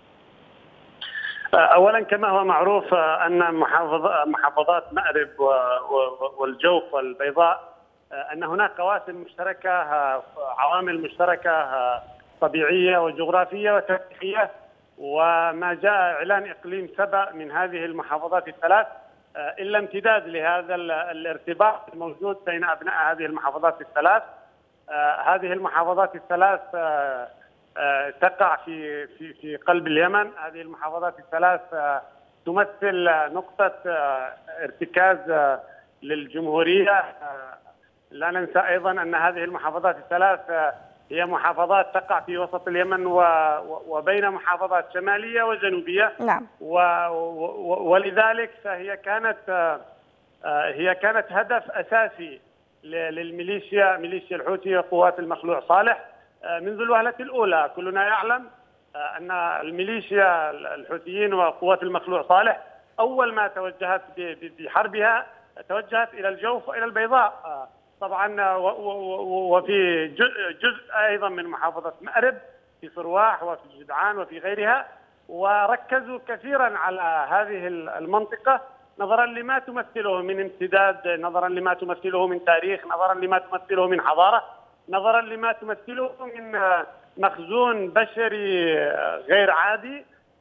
أولا كما هو معروف أن محافظات مأرب والجوف والبيضاء أن هناك قواسم مشتركة، عوامل مشتركة طبيعية وجغرافية وتاريخية، وما جاء إعلان إقليم سبأ من هذه المحافظات الثلاث إلا امتداد لهذا الارتباط الموجود بين أبناء هذه المحافظات الثلاث. هذه المحافظات الثلاث تقع في في في قلب اليمن. هذه المحافظات الثلاث تمثل نقطة ارتكاز للجمهورية. لا ننسى أيضا أن هذه المحافظات الثلاث هي محافظات تقع في وسط اليمن وبين محافظات شمالية وجنوبية. نعم. ولذلك فهي كانت هي كانت هدف أساسي للميليشيا ميليشيا الحوثي وقوات المخلوع صالح منذ الوهلة الأولى. كلنا يعلم أن الميليشيا الحوثيين وقوات المخلوع صالح أول ما توجهت بحربها توجهت إلى الجوف وإلى البيضاء طبعا، وفي جزء أيضا من محافظة مأرب في صرواح وفي جدعان وفي غيرها، وركزوا كثيرا على هذه المنطقة نظرا لما تمثله من امتداد، نظرا لما تمثله من تاريخ، نظرا لما تمثله من حضارة، نظرا لما تمثله من مخزون بشري غير عادي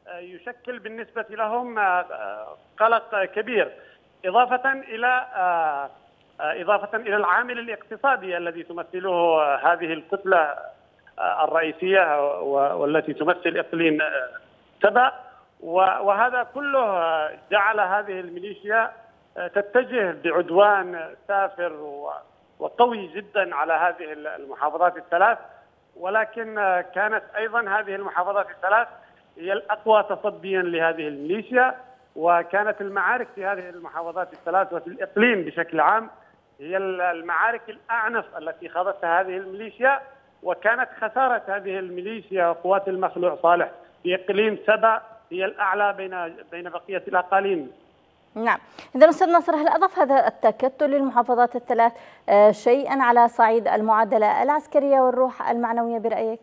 يشكل بالنسبة لهم قلق كبير، إضافة إلى إضافة إلى العامل الاقتصادي الذي تمثله هذه الكتلة الرئيسية والتي تمثل إقليم سبأ، وهذا كله جعل هذه الميليشيا تتجه بعدوان سافر وقوي جدا على هذه المحافظات الثلاث. ولكن كانت أيضا هذه المحافظات الثلاث هي الأقوى تصديا لهذه الميليشيا، وكانت المعارك في هذه المحافظات الثلاث وفي الإقليم بشكل عام هي المعارك الأعنف التي خاضتها هذه الميليشيا، وكانت خسارة هذه الميليشيا وقوات المخلوع صالح في إقليم سبأ هي الأعلى بين بين بقية الأقاليم. نعم، إذا أستاذ ناصر، هل أضاف هذا التكتل للمحافظات الثلاث شيئا على صعيد المعادلة العسكرية والروح المعنوية برأيك؟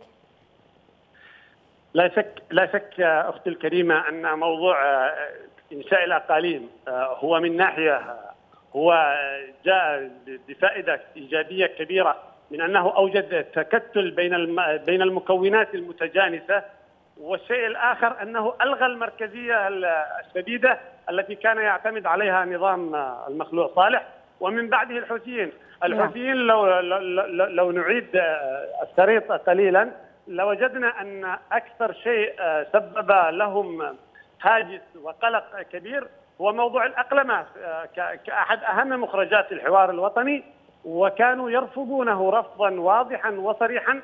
لا شك لا شك أختي الكريمة أن موضوع إنشاء الأقاليم هو من ناحية هو جاء بفائدة إيجابية كبيرة من أنه أوجد تكتل بين بين المكونات المتجانسة، والشيء الآخر أنه ألغى المركزية الشديدة التي كان يعتمد عليها نظام المخلوع صالح ومن بعده الحوثيين. الحوثيين لو لو, لو نعيد الشريط قليلا لوجدنا أن أكثر شيء سبب لهم هاجس وقلق كبير هو موضوع الأقلمة كأحد أهم مخرجات الحوار الوطني، وكانوا يرفضونه رفضا واضحا وصريحا،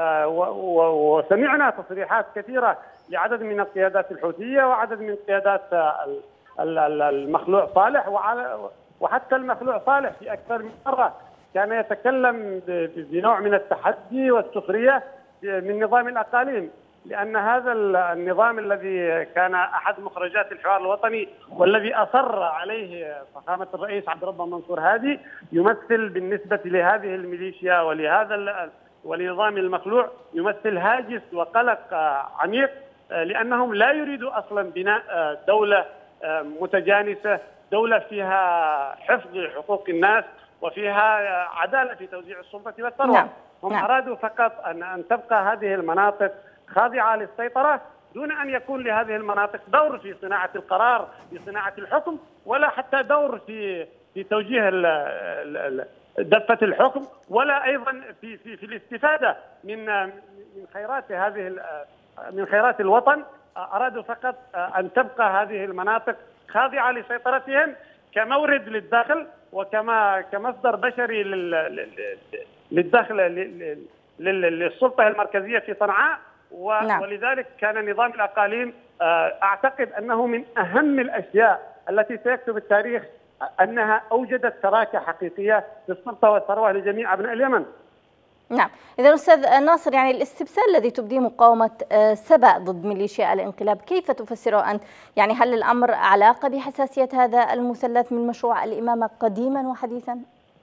وسمعنا تصريحات كثيرة لعدد من القيادات الحوثية وعدد من قيادات المخلوع صالح، وحتى المخلوع صالح في أكثر من مرة كان يتكلم بنوع من التحدي والسخرية من نظام الأقاليم، لأن هذا النظام الذي كان أحد مخرجات الحوار الوطني والذي أصر عليه فخامة الرئيس عبد الرب منصور هادي يمثل بالنسبة لهذه الميليشيا ولهذا ولنظام المخلوع يمثل هاجس وقلق عميق، لأنهم لا يريدوا أصلا بناء دولة متجانسة، دولة فيها حفظ حقوق الناس وفيها عدالة في توزيع السلطة والثروة. نعم. هم نعم. أرادوا فقط أن أن تبقى هذه المناطق خاضعة للسيطرة دون أن يكون لهذه المناطق دور في صناعة القرار، في صناعة الحكم، ولا حتى دور في في توجيه دفة الحكم، ولا أيضا في في في الاستفادة من من خيرات هذه من خيرات الوطن. أرادوا فقط أن تبقى هذه المناطق خاضعة لسيطرتهم كمورد للدخل وكما كمصدر بشري للدخل للسلطة المركزية في صنعاء. ولذلك كان نظام الأقاليم أعتقد أنه من أهم الأشياء التي سيكتب التاريخ أنها أوجدت شراكة حقيقية للسلطة والثروة لجميع أبناء اليمن. نعم، إذا أستاذ ناصر، يعني الاستبسال الذي تبديه مقاومة سبأ ضد ميليشيا الانقلاب كيف تفسره أنت؟ يعني هل الأمر علاقة بحساسية هذا المثلث من مشروع الإمامة قديما وحديثا؟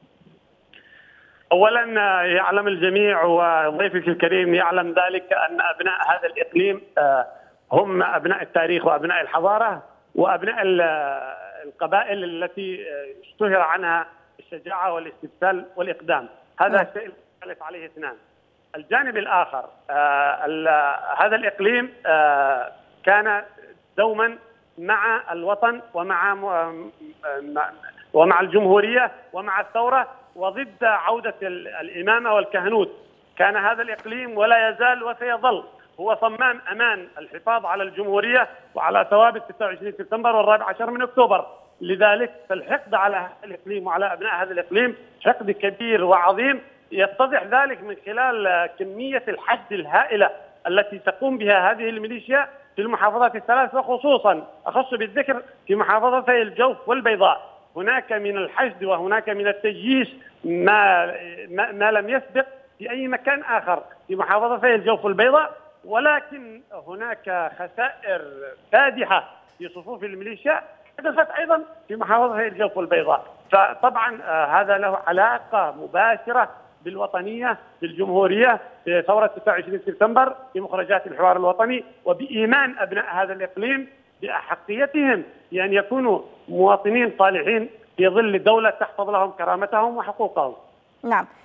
أولا يعلم الجميع وضيفك الكريم يعلم ذلك أن أبناء هذا الإقليم هم أبناء التاريخ وأبناء الحضارة وأبناء القبائل التي اشتهر عنها الشجاعة والاستبسال والإقدام. هذا الشيء يختلف عليه اثنان. الجانب الآخر هذا الإقليم كان دوما مع الوطن ومع ومع الجمهورية ومع الثورة وضد عودة الإمامة والكهنوت. كان هذا الإقليم ولا يزال وسيظل هو صمام أمان الحفاظ على الجمهورية وعلى ثوابت ستة وعشرين سبتمبر والرابع عشر من أكتوبر. لذلك فالحقد على هذا الإقليم وعلى أبناء هذا الإقليم حقد كبير وعظيم، يتضح ذلك من خلال كمية الحشد الهائلة التي تقوم بها هذه الميليشيا في المحافظات الثلاث، وخصوصا أخص بالذكر في محافظتي الجوف والبيضاء. هناك من الحشد وهناك من التجييش ما, ما, ما لم يسبق في أي مكان آخر في محافظتي الجوف والبيضاء، ولكن هناك خسائر فادحة في صفوف الميليشيا حدثت أيضا في محافظتي الجوف والبيضاء. فطبعا هذا له علاقة مباشرة بالوطنية، بالجمهورية، في ثورة ستة وعشرين سبتمبر، بمخرجات الحوار الوطني، وبإيمان أبناء هذا الإقليم بأحقيتهم بأن يكونوا مواطنين صالحين في ظل دولة تحفظ لهم كرامتهم وحقوقهم. نعم،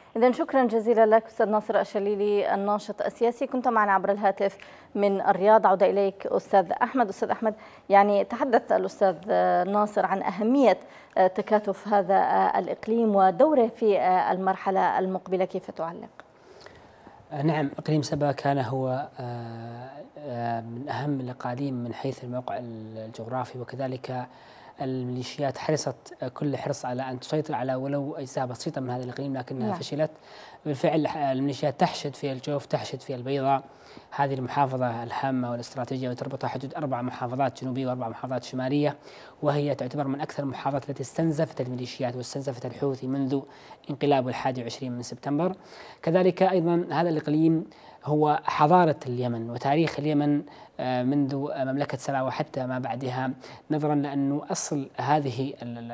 إذن شكرا جزيلا لك أستاذ ناصر الشليلي الناشط السياسي، كنت معنا عبر الهاتف من الرياض. عودة إليك أستاذ أحمد. أستاذ أحمد، يعني تحدث الأستاذ ناصر عن أهمية تكاتف هذا الإقليم ودوره في المرحلة المقبلة، كيف تعلق؟ نعم، إقليم سبا كان هو من أهم الأقاليم من حيث الموقع الجغرافي، وكذلك الميليشيات حرصت كل حرص على أن تسيطر على ولو أجزاء بسيطة من هذا الإقليم، لكنها نعم. فشلت. بالفعل الميليشيات تحشد في الجوف، تحشد في البيضاء، هذه المحافظة الهامة والاستراتيجية وتربطها حدود أربع محافظات جنوبية وأربع محافظات شمالية، وهي تعتبر من أكثر المحافظات التي استنزفت الميليشيات واستنزفت الحوثي منذ انقلاب الحادي والعشرين من سبتمبر. كذلك أيضا هذا الإقليم هو حضارة اليمن وتاريخ اليمن منذ مملكة سبا وحتى ما بعدها، نظرا لأنه أصل هذه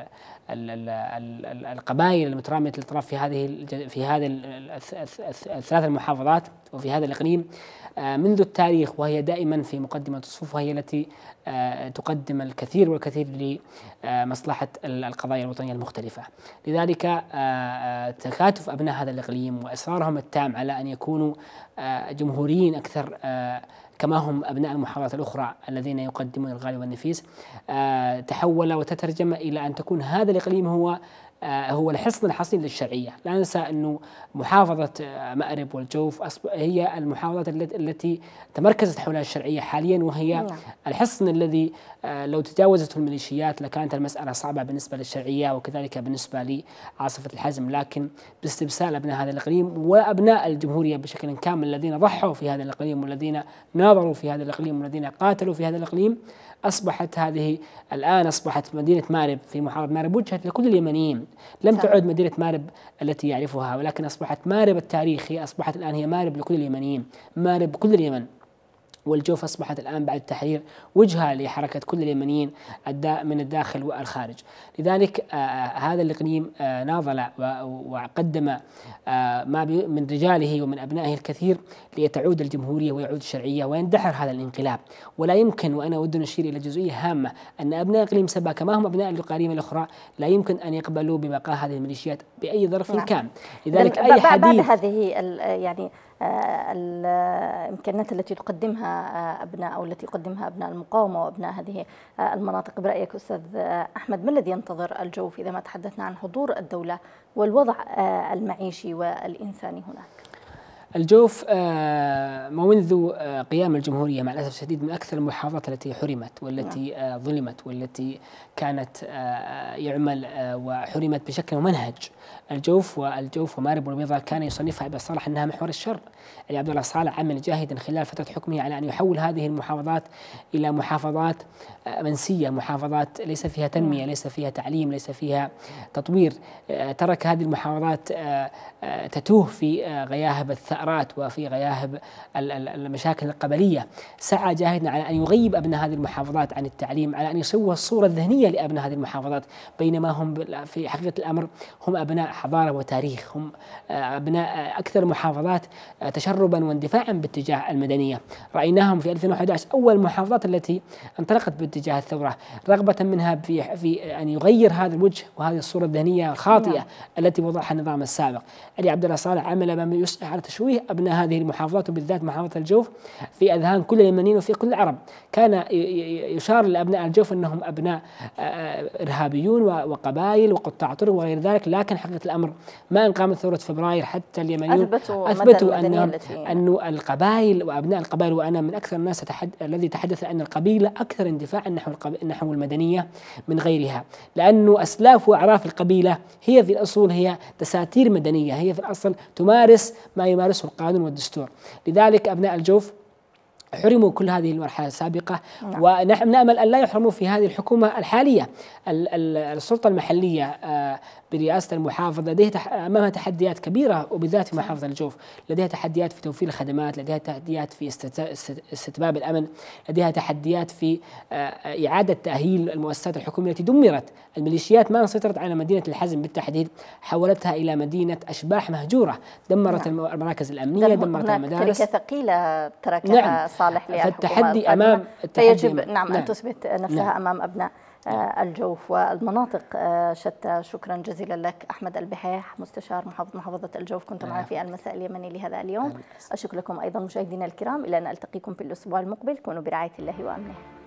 القبائل المترامية الأطراف في هذه في هذه الثلاث المحافظات وفي هذا الإقليم منذ التاريخ، وهي دائما في مقدمة الصفوف، وهي التي تقدم الكثير والكثير لمصلحة القضايا الوطنية المختلفة. لذلك تكاتف أبناء هذا الإقليم وإصرارهم التام على أن يكونوا جمهوريين أكثر كما هم أبناء المحافظات الأخرى الذين يقدمون الغالي والنفيس تحول وتترجم إلى أن تكون هذا الإقليم هو هو الحصن الحصين للشرعية. لا ننسى أنه محافظة مأرب والجوف هي المحافظات التي تمركزت حولها الشرعية حاليا، وهي الحصن الذي لو تجاوزته الميليشيات لكانت المسألة صعبة بالنسبة للشرعية وكذلك بالنسبة لعاصفة الحزم، لكن باستبسال أبناء هذا الإقليم وأبناء الجمهورية بشكل كامل الذين ضحوا في هذا الإقليم والذين ناظروا في هذا الإقليم والذين قاتلوا في هذا الإقليم، أصبحت هذه الآن أصبحت مدينة مأرب في محافظة مأرب وجهت لكل اليمنيين، لم تعد مدينة مأرب التي يعرفها، ولكن أصبحت مأرب التاريخي، أصبحت الآن هي مأرب لكل اليمنيين، مأرب كل اليمن. والجوف أصبحت الآن بعد التحرير وجهة لحركة كل اليمنيين من الداخل والخارج. لذلك آه هذا الإقليم آه ناضل وقدم آه ما من رجاله ومن أبنائه الكثير ليتعود الجمهورية ويعود الشرعية ويندحر هذا الانقلاب. ولا يمكن، وأنا أود أن أشير إلى جزئية هامة، أن أبناء إقليم سبا كما هم أبناء الإقاليم الأخرى لا يمكن أن يقبلوا ببقاء هذه الميليشيات بأي ظرف نعم. كان. لذلك أي حديث بعد هذه يعني الإمكانات التي تقدمها أبناء أو التي يقدمها أبناء المقاومة وأبناء هذه المناطق، برأيك أستاذ أحمد ما الذي ينتظر الجوف إذا ما تحدثنا عن حضور الدولة والوضع المعيشي والإنساني هناك؟ الجوف منذ قيام الجمهورية مع الأسف الشديد من أكثر المحافظات التي حرمت والتي ظلمت والتي كانت يعمل وحرمت بشكل ممنهج. الجوف والجوف ومأرب والبيضاء كان يصنفها عبد الصالح أنها محور الشر. يعني عبد الله صالح عمل جاهدا خلال فترة حكمه على أن يحول هذه المحافظات إلى محافظات منسية، محافظات ليس فيها تنمية، ليس فيها تعليم، ليس فيها تطوير. ترك هذه المحافظات تتوه في غياهب الثأرات وفي غياهب المشاكل القبلية. سعى جاهدا على أن يغيب أبناء هذه المحافظات عن التعليم، على أن يسوى الصورة الذهنية لأبناء هذه المحافظات، بينما هم في حقيقة الأمر هم أبناء حضارة وتاريخ، هم أبناء أكثر محافظات تشربا واندفاعا باتجاه المدنية. رأيناهم في ألفين وأحد عشر أول المحافظات التي انطلقت باتجاه الثورة، رغبة منها في, في أن يغير هذا الوجه وهذه الصورة الذهنية الخاطئة نعم. التي وضعها النظام السابق. علي عبد الله صالح عمل ما يسعى على تشويه أبناء هذه المحافظات وبالذات محافظة الجوف في أذهان كل اليمنيين وفي كل العرب. كان يشار لأبناء الجوف أنهم أبناء إرهابيون وقبائل وقطاع طرق وغير ذلك، لكن حقيقة الأمر ما أن قامت ثورة فبراير حتى اليمنيين أثبتوا, أثبتوا أن أن القبائل وأبناء القبائل، وأنا من أكثر الناس تحد... الذي تحدث أن القبيلة أكثر اندفاعا نحو القب... نحو المدنية من غيرها، لأنه أسلاف وأعراف القبيلة هي في الأصول هي دساتير مدنية، هي في الأصل تمارس ما يمارسه القانون والدستور. لذلك أبناء الجوف حرموا كل هذه المرحلة السابقة نعم. ونحن نأمل أن لا يحرموا في هذه الحكومة الحالية. السلطة المحلية برئاسة المحافظ لديها أمامها تحديات كبيرة، وبالذات في محافظة الجوف لديها تحديات في توفير الخدمات، لديها تحديات في استتباب الأمن، لديها تحديات في إعادة تأهيل المؤسسات الحكومية التي دمرت. الميليشيات ما سيطرت على مدينة الحزم بالتحديد، حولتها إلى مدينة أشباح مهجورة، دمرت نعم. المراكز الأمنية، دمرت المدارس. تركة ثقيلة تركها نعم. صالح للحكومة، فالتحدي أمام فيجب نعم, نعم أن تثبت نفسها نعم. أمام أبناء الجوف والمناطق شتى. شكرا جزيلا لك أحمد البحيح، مستشار محافظ محافظة الجوف، كنت معنا في المساء اليمني لهذا اليوم. أشكر لكم أيضا مشاهدينا الكرام، إلى أن ألتقيكم في الأسبوع المقبل، كونوا برعاية الله وأمنه.